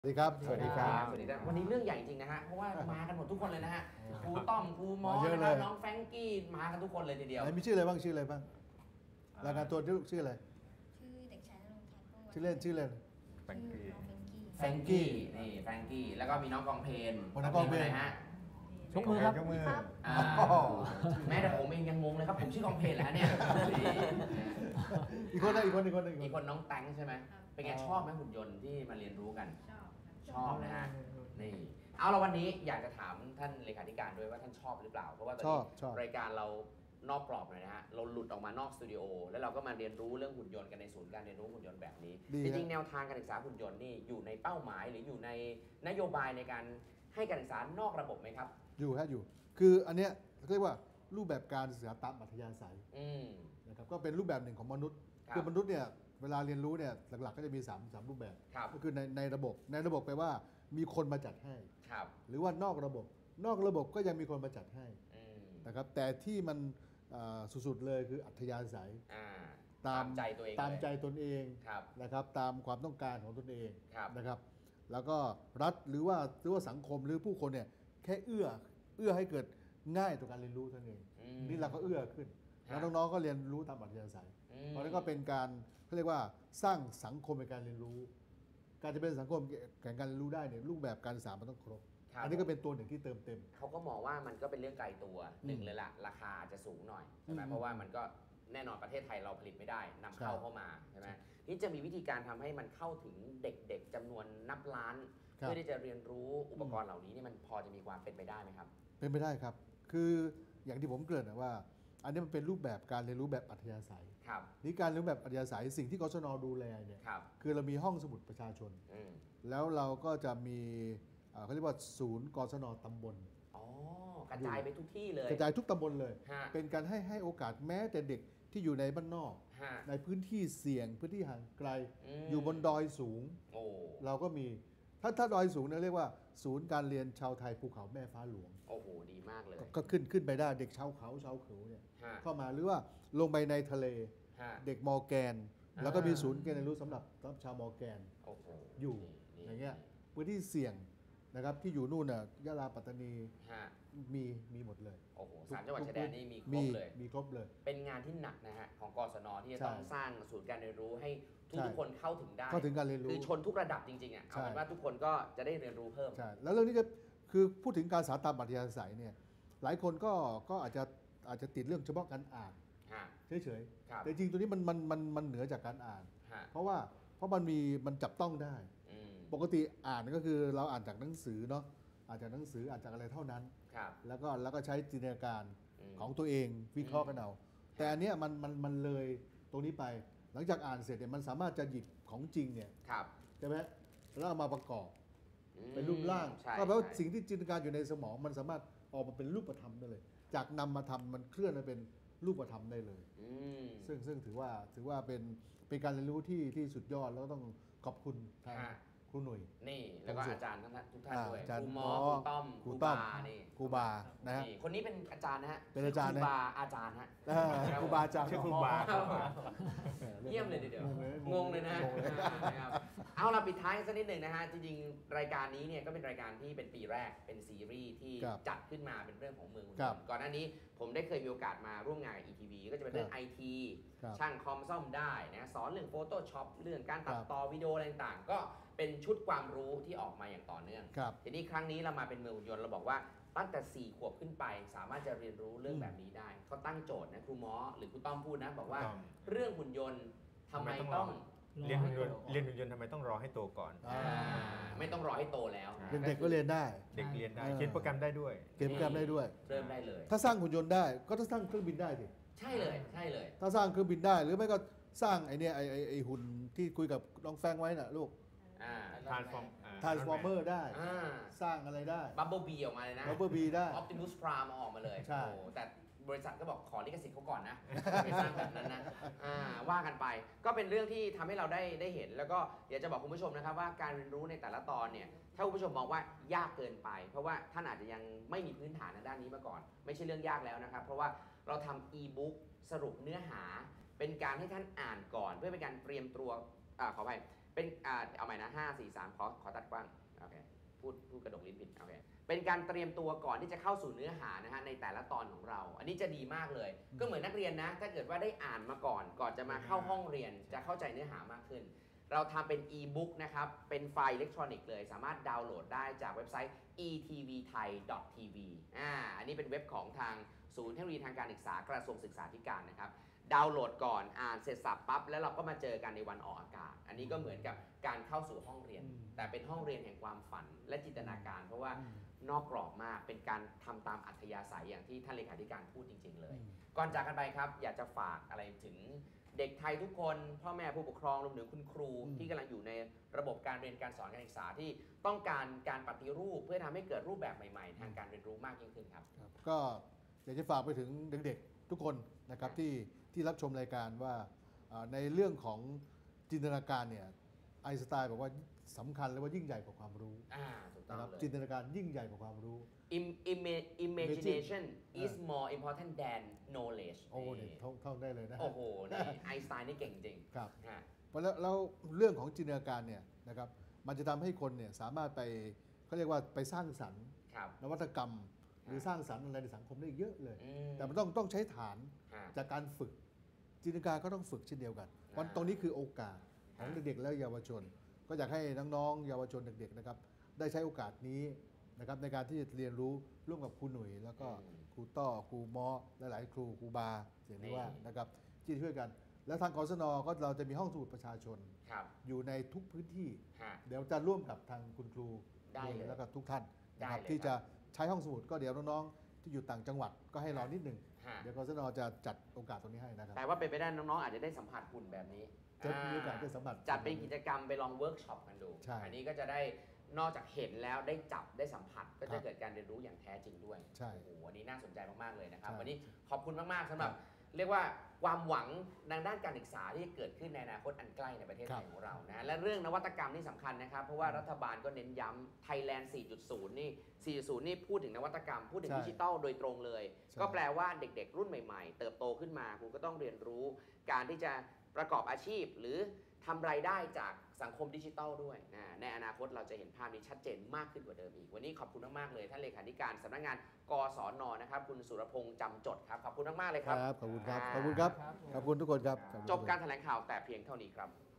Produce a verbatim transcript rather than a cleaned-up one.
สวัสดีครับสวัสดีครับสวัสดีครับวันนี้เรื่องใหญ่จริงนะฮะเพราะว่ามากันหมดทุกคนเลยนะฮะครูต้อมครูมอมาเยอะนะเลครับยน้องแฟรงกี้มากันทุกคนเลยทีเดียวไหนมีชื่ออะไรบ้างชื่ออะไรบ้างรายงานตัวชื่ออะไรชื่อเด็กชายณรงค์ทัศน์ม่วงชื่อเล่นชื่อเล่นแฟรงกี้น้องเฟรงกี้แฟรงกี้นี่แฟรงกี้แล้วก็มีน้องกองเพลนน้องกองเพลนะไรฮะยกมือครับยกมืออ่าแม้แต่ผมเองยังงงเลยครับผมชื่อกองเพลนแล้วเนี่ยอีกคนนะอีกคนอีกคนอีกอีกคคน นน้องแตงใช่ไหมเป็นไงชอบไหมหุ่นยนต์ที่มาเรียนรู้กันชอบครับชอบนะฮะนี่เอาละวันนี้อยากจะถามท่านเลขาธิการด้วยว่าท่านชอบหรือเปล่าเพราะว่าตอนชอบนี้ชอบรายการเรานอกกรอบหน่อยนะฮะเราหลุดออกมานอกสตูดิโอแล้วเราก็มาเรียนรู้เรื่องหุ่นยนต์กันในศูนย์การเรียนรู้หุ่นยนต์แบบนี้ดีจนะริงๆแนวทางการศึกษาหุ่นยนต์นี่อยู่ในเป้าหมายหรืออยู่ในนโยบายในการให้การศึกษานอกระบบไหมครับอยู่ฮะอยู่ คืออันเนี้ยเรียกว่ารูปแบบการศึกษาตามอัธยาศัยอืมนะครับก็เป็นรูปแบบหนึ่งของมนุษย์ครับคือมนุษย์เนี่ยเวลาเรียนรู้เนี่ยหลักๆก็จะมี3ามสามรูปแบบครับก็คือในในระบบในระบบแปลว่ามีคนมาจัดให้ครับหรือว่านอกระบบ นอกระบบก็ยังมีคนมาจัดให้อืมนะครับแต่ที่มันอ่าสุดๆเลยคืออัธยาศัยอ่าตาตาม มใจตัวเองตามเลยใจตนเองครับนะครับตามความต้องการของตนเองครับนะครับ แล้วก็รัฐหรือว่าหรือว่าสังคมหรือผู้คนเนี่ยแค่เอื้อเอื้อให้เกิดง่ายต่อการเรียนรู้เท่านั้นเองอืมนี่เราก็เอื้อขึ้นครับแล้วน้องๆก็เรียนรู้ตามอัธยาศัยอืมเพราะนั้นก็เป็นการเขาเรียกว่าสร้างสังคมในการเรียนรู้ การจะเป็นสังคมแข่งการเรียนรู้ได้เนี่ยรูปแบบการศึกษามันต้องครบครับอันนี้ก็เป็นตัวหนึ่งที่เติมเต็มเขาก็มองว่ามันก็เป็นเรื่องไกลตัวหนึ่งอืมเลยล่ะราคาอาจจะสูงหน่อยใช่ไหมอืมเพราะว่ามันก็แน่นอนประเทศไทยเราผลิตไม่ได้นำเข้าใช่เข้ามาใช่ไหมนี่จะมีวิธีการทำให้มันเข้าถึงเด็กๆจำนวนนับล้านครับเพื่อที่จะเรียนรู้อุปกรณ์เหล่านี้นี่มันพอจะมีความเป็นไปได้ไหมครับเป็นไปได้ครับ คืออย่างที่ผมเกริ่นนะว่า อันนี้มันเป็นรูปแบบการเรียนรู้แบบอัธยาศัยครับนี่การเรียนรู้แบบอัธยาศัยสิ่งที่กศนดูแลเนี่ยครับคือเรามีห้องสมุดประชาชนอืมแล้วเราก็จะมีเอ่อเขาเรียกว่าศูนย์กศนตำบลอ๋อกระจายไปทุกที่เลยกระจายทุกตำบลเลยฮะเป็นการให้ให้โอกาสแม้แต่เด็กที่อยู่ในบ้านนอกฮะในพื้นที่เสี่ยงพื้นที่ห่างไกลอืมอยู่บนดอยสูงโอ้เราก็มีถ้าถ้าดอยสูงเนี่ยเรียกว่า ศูนย์การเรียนชาวไทยภูเขาแม่ฟ้าหลวงโอ้โหดีมากเลยก็ก็ขึ้นขึ้นไปได้เด็กชาวเขาชาวเขาเนี่ยฮะเข้ามาหรือว่าลงไปในทะเลฮะเด็กมอร์แกนอ่าแล้วก็มีศูนย์การเรียนรู้สำหรับสำหรับชาวมอร์แกนโอ้โหอยู่นี่อย่างเงี้ยพื้นที่เสี่ยงนะครับที่อยู่นู่นน่ะยะลาปัตตานีฮะมีมีหมดเลยโอ้โหสามจังหวัดชายแดนนี่มีครมีบเลยมีครบเลยเป็นงานที่หนักนะฮะของกศนที่จะใช่ต้องสร้างศูนย์การเรียนรู้ให้ทุกใช่ทุกคนเข้าถึงได้เข้าถึงการเรียนรู้คือชนทุกระดับจริงๆอ่ะใช่เอาเป็นว่าทุกคนก็จะได้เรียนรู้เพิ่มใช่แล้วเรื่องนี้จะคือพูดถึงการสาตามอัธยาศัยเนี่ยหลายคนก็ก็อาจจะอาจจะติดเรื่องเฉพาะการอ่านฮะเฉยครับๆแต่จริงๆตัวนี้มันมันมันมันเหนือจากการอ่านฮะเพราะว่าเพราะมันมีมันจับต้องได้อืมปกติอ่านก็คือเราอ่านจากหนังสือเนาะอ่านจากหนังสืออ่านจากอะไรเท่านั้นครับแล้วก็แล้วก็ใช้จินตนาการอืมของตัวเองวิเคราะห์กันเอาแต่อันเนี้ยมันมันมันเลยตรงนี้ไป หลังจากอ่านเสร็จเนี่ยมันสามารถจะหยิบของจริงเนี่ยครับใช่ไหมแล้วเอามาประกอบอืมเป็นรูปร่างใช่ก็แปลว่าใช่สิ่งที่จินตนาการอยู่ในสมองมันสามารถออกมาเป็นรูปธรรมได้เลย จากนำมาทำมันเคลื่อนมาเป็นรูปธรรมได้เลยอืมซึ่งซึ่งถือว่าถือว่าเป็นเป็นการเรียนรู้ที่ที่สุดยอดแล้วก็ต้องขอบคุณทางฮะครูหนุ่ยนี่แล้วก็ผมสุดอาจารย์ทั้งทุกท่านด้วยอาจารย์ครูหมอหมอครูต้อมครูต้อมบานี่ครูบานะฮะนี่คนนี้เป็นอาจารย์นะฮะเป็นอาจารย์ครูนะบาอาจารย์ฮะอ่าครูบาอาจารย์ชื่อครูบาเยี่ยมเลยทีเดียวงงเลยงงเลยนะงงเลยนะครับเอาล่ะปิดท้ายสักนิดหนึ่งนะฮะจริงๆรายการนี้เนี่ยก็เป็นรายการที่เป็นปีแรกเป็นซีรีส์ที่ครับจัดขึ้นมาเป็นเรื่องของเมืองหุ่นครัยบนต์ก่อนหน้านี้ผมได้เคยมีโอกาสมาร่วมงานกับ อี ที วี ก็จะเป็นเรื่องครับไอ ทีครับช่างคอมซ่อมได้นะสอนเรื่อง Photoshop เรื่องการตัดครับต่อวิดีโออะไรต่างๆ ก็เป็นชุดความรู้ที่ออกมาอย่างต่อเนื่องครับทีนี้ครั้งนี้เรามาเป็นเมืองหุ่นยนต์เราบอกว่าตั้งแต่สี่ขวบขึ้นไป สามารถจะเรียนรู้เรื่องอืมแบบนี้ได้เขาตั้งโจทย์นะครูหมอหรือครูต้อมพูดนะบอกว่าครูต้อมเรื่องหุ่นยนต์ทำไมทำไมต้ต้ออง ง เรียนหุ่นยนต์เรียนหุ่นยนต์ทำไมต้องรอให้โตก่อนอ่าอ่าไม่ต้องรอให้โตแล้วเด็กๆก็เรียนได้เด็กเรียนได้เออเขียนโปรแกรมได้ด้วยเก็บโปรแกรมได้ด้วยเริ่มได้เลยถ้าสร้างหุ่นยนต์ได้ก็ต้องสร้างเครื่องบินได้สิใช่เลยใช่เลยถ้าสร้างเครื่องบินได้หรือไม่ก็สร้างไอเนี่ยไอไอไอหุ่นที่คุยกับน้องแฟงไว้น่ะลูกอ่า Transform อ่า Transformer ได้อ่าสร้างอะไรได้บับเบิลบีออกมาเลยนะบับเบิลบีได้ออ t ติมุสพรามออกมาเลยใช่โอ้แต่บริษัทก็บอกขอลิขสิทธิ์เขาก่อนนะ ไม่สร้างแบบนั้นนะอ่าว่ากันไป ก็เป็นเรื่องที่ทำให้เราได้ได้เห็น แล้วก็อยากจะบอกคุณผู้ชมนะครับว่าการเรียนรู้ในแต่ละตอนเนี่ยถ้าคุณผู้ชมมองว่ายากเกินไป เพราะว่าท่านอาจจะยังไม่มีพื้นฐานในด้านนี้มาก่อน ไม่ใช่เรื่องยากแล้วนะครับเพราะว่าเราทำอีบุ๊กสรุปเนื้อหา เป็นการให้ท่านอ่านก่อน เพื่อเป็นการเตรียมตัวอ่าขออภัยเป็นอ่าเอาใหม่นะห้าสี่สามขอขอตัดกว้างโอเคพูดพูดกระดกลิ้นผิดโอเคเป็นการเตรียมตัวก่อนที่จะเข้าสู่เนื้อหานะฮะในแต่ละตอนของเรา อันนี้จะดีมากเลย ก็เหมือนนักเรียนนะ ถ้าเกิดว่าได้อ่านมาก่อน ก่อนจะมาเข้าห้องเรียนจะเข้าใจเนื้อหามากขึ้น เราทำเป็นอีบุ๊กนะครับเป็นไฟล์อิเล็กทรอนิกส์เลยสามารถดาวน์โหลดได้จากเว็บไซต์ อี ที วี ไทย ดอท ที วี อ่าอันนี้เป็นเว็บของทางศูนย์เทคโนโลยีทางการศึกษากระทรวงศึกษาธิการนะครับดาวน์โหลดก่อนอ่านเสร็จสับปั๊บแล้วเราก็มาเจอกันในวันออกอากาศ อันนี้ก็เหมือนกับการเข้าสู่ห้องเรียน แต่เป็นห้องเรียนแห่งความฝันและจินตนาการ เพราะว่านอกกรอบมากเป็นการทำตามอัธยาศัยอย่างที่ท่านเลขาธิการพูดจริง ๆ เลย ก่อนจากกันไปครับอยากจะฝากอะไรถึงเด็กไทยทุกคนพ่อแม่ผู้ปกครองรวมถึงคุณครูที่กำลังอยู่ในระบบการเรียนการสอนการศึกษาที่ต้องการการปฏิรูปเพื่อทำให้เกิดรูปแบบใหม่ๆ ทางการเรียนรู้มากยิ่งขึ้นครับก็อยากจะฝากไปถึงเด็กๆทุกคนนะครับที่ที่รับชมรายการว่าในเรื่องของจินตนาการเนี่ยไอน์สไตน์บอกว่าสำคัญและว่ายิ่งใหญ่กว่าความรู้อ่าถูกต้องนะครับเลยจินตนาการยิ่งใหญ่กว่าความรู้ Im- ima- imagination is more important than knowledge โอ้เนี่ยท่องท่องได้เลยนะโอ้โหนี่ไอน์สไตน์นี่เก่งจริงครับฮะแล้วแล้วเรื่องของจินตนาการเนี่ยนะครับมันจะทำให้คนเนี่ยสามารถไปเขาเรียกว่าไปสร้างสรรค์ครับนวัตกรรม หรือสร้างสรรค์อะไรในสังคมได้เยอะเลยอืมแต่มันต้องต้องใช้ฐานฮะจากการฝึกจินตนาการก็ต้องฝึกเช่นเดียวกันเพราะอ่าตรงนี้คือโอกาสของอ่าเด็กๆและเยาวชน ก็อยากให้น้องๆเยาวชนเด็กๆนะครับได้ใช้โอกาสนี้นะครับในการที่จะเรียนรู้ร่วมกับครูหนุ่ยแล้วก็ครูต้อครูมอและหลายครูครูบาอย่างที่ว่านะครับที่ช่วยกัน แล้วทางกศนก็เราจะมีห้องสมุดประชาชนครับอยู่ในทุกพื้นที่ฮะเดี๋ยวจะร่วมกับทางคุณครูได้เลยแล้วก็ทุกท่านนะครับได้เลยที่ครัจะบใช้ห้องสมุดก็เดี๋ยวน้องๆที่อยู่ต่างจังหวัดก็ให้รอนิดหนึ่งฮะเดี๋ยวกศนจะจัดโอกาสตรงนี้ให้นะครับแต่ว่าเป็นไปได้น้องๆอาจจะได้สัมผัสหุ่นแบบนี้จะมีโอกาสได้สัมผัสจัดเป็นกิจกรรมไปลองเวิร์กช็อปกันดูใช่อันนี้ก็จะได้นอกจากเห็นแล้วได้จับได้สัมผัส ก็ครัจะบเกิดการเรียนรู้อย่างแท้จริงด้วยใช่โอ้โหอันนี้น่าสนใจมากๆเลยนะครับใช่วันนี้ขอบคุณมากๆสำหรับครับเรียกว่าความหวังทางด้านการศึกษาที่จะเกิดขึ้นในอนาคตอันใกล้ในประเทศครัไทบยของเรานะและเรื่องนวัตกรรมนี่สำคัญนะครับ เพราะว่ารัฐบาลก็เน้นย้ำ Thailand สี่จุดศูนย์ นี่ สี่จุดศูนย์ นี่พูดถึงนวัตกรรม พูดถึงใช่ดิจิทัลโดยตรงเลยใช่ก็แปลว่าเด็กๆ รุ่นใหม่ๆ เติบโตขึ้นมาคุณก็ต้องเรียนรู้การที่จะประกอบอาชีพ หรือทำรายได้จากสังคมดิจิทัลด้วยนะในอนาคตเราจะเห็นภาพนี้ชัดเจนมากขึ้นกว่าเดิมอีก วันนี้ขอบคุณมากๆเลยท่านเลขาธิการสำนักงานกศนนะครับคุณสุรพงษ์จำจดครับขอบคุณมากๆเลยคครับรับขอบคุณครับอ่าขอบคุณครับขอบคุณทุกคนครับขอบคุณจบการแถลงข่าวแต่เพียงเท่านี้ครับ